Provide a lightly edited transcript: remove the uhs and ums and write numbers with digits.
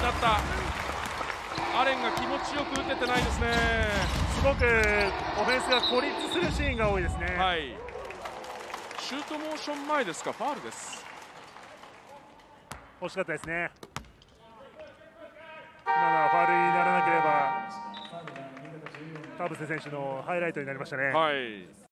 なった。アレンが気持ちよく打ててないですね。 すごくオフェンスが孤立するシーンが多いですね。 はい、シュートモーション前ですか、ファウルです。 惜しかったですね。今のはファウルにならなければ田臥選手のハイライトになりましたね。 はい。